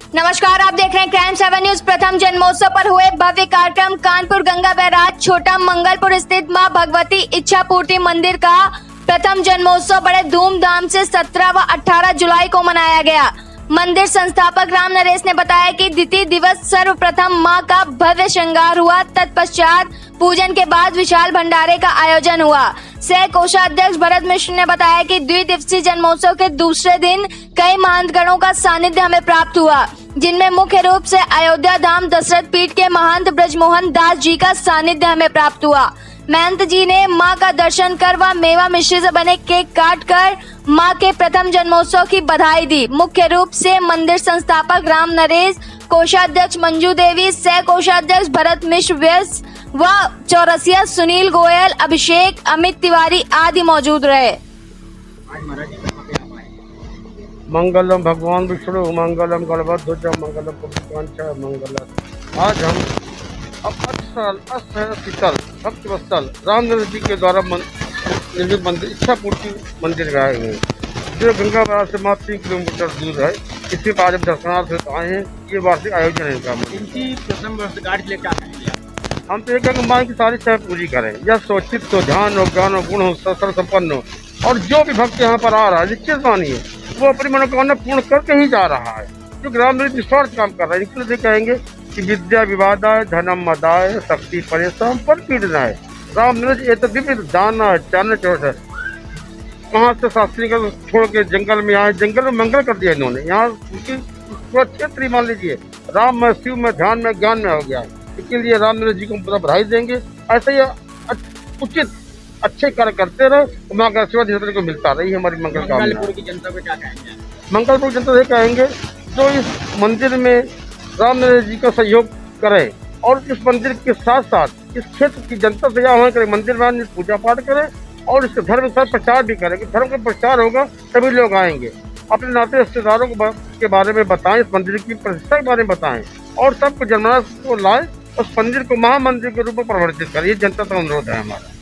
नमस्कार, आप देख रहे हैं क्राइम 7 न्यूज। प्रथम जन्मोत्सव पर हुए भव्य कार्यक्रम। कानपुर गंगा बैराज छोटा मंगलपुर स्थित मां भगवती इच्छा पूर्ति मंदिर का प्रथम जन्मोत्सव बड़े धूमधाम से 17 व 18 जुलाई को मनाया गया। मंदिर संस्थापक राम नरेश ने बताया कि द्वितीय दिवस सर्वप्रथम मां का भव्य श्रृंगार हुआ। तत्पश्चात पूजन के बाद विशाल भंडारे का आयोजन हुआ। सह कोषाध्यक्ष भरत मिश्र ने बताया कि द्विदिवसीय जन्मोत्सव के दूसरे दिन कई महंतगणों का सानिध्य हमें प्राप्त हुआ, जिनमें मुख्य रूप से अयोध्या धाम दशरथ पीठ के महंत ब्रजमोहन दास जी का सानिध्य हमें प्राप्त हुआ। महंत जी ने मां का दर्शन कर व मेवा मिश्री से बने केक काट कर मां के प्रथम जन्मोत्सव की बधाई दी। मुख्य रूप से मंदिर संस्थापक राम नरेश, कोषाध्यक्ष मंजू देवी, सह कोषाध्यक्ष भरत मिश्र व्यास व चौरसिया सुनील गोयल, अभिषेक, अमित तिवारी आदि मौजूद रहे। मंगलम भगवान विष्णु मंगलम गणपध्वज मंगलम पुष्पांचा मंगलम। आज हम शीतल भक्तवत्सल राम नरेश जी के द्वारा निर्मित मंदिर इच्छा पूर्ति मंदिर गए हुए हैं, जो गंगा बैराज से मात्र 3 किलोमीटर दूर है। इसके बाद जब दर्शनार्थ आए हैं, ये वार्षिक आयोजन है इनका। इनकी प्रथम वर्षगांठ के लिए क्या कहेंगे? हम तो एक माँ की सारी सेवा पूरी करें। यह सोचित हो, ध्यान हो, ज्ञान हो, गुण हो, सर्व संपन्न हो, और जो भी भक्त यहाँ पर आ रहा है निश्चित मानिए वो अपनी मनोकामना पूर्ण करके ही जा रहा है। जो राम नरेश निस्वार्थ काम कर रहा है, इसलिए कहेंगे कि विद्या विवादाय धनम मदाय शक्ति परेशान पर पीड़नाय। राम नरेश ये तो दिव्य दाना है, चानन चोट है। वहाँ से शास्त्री का छोड़ के जंगल में आए, जंगल में मंगल कर दिया इन्होंने। यहाँ उनकी क्षेत्र ही मान लीजिए राम में, शिव में, ध्यान में, ज्ञान में हो गया। इसके लिए राम नरेश जी को पूरा बधाई देंगे। ऐसे ही उचित अच्छे कार्य करते रहे, माँ का आशीर्वाद को मिलता रही हमारी मंगल कामना। मंगलपुर की जनता को क्या कहेंगे? मंगलपुर जनता से कहेंगे जो इस मंदिर में राम नरेश जी का सहयोग करे और इस मंदिर के साथ साथ इस क्षेत्र की जनता से आह्वान करे, मंदिर में पूजा पाठ करे और इसके धर्म का प्रचार भी करे। धर्म का प्रचार होगा तभी लोग आएंगे। अपने नाते रिश्तेदारों के बारे में बताएं, इस मंदिर की प्रतिष्ठा के बारे में बताएं और सबको जन्मदिन को लाए, उस मंदिर को महामंदिर के रूप में परिवर्तित करें। ये जनता का अनुरोध है हमारा।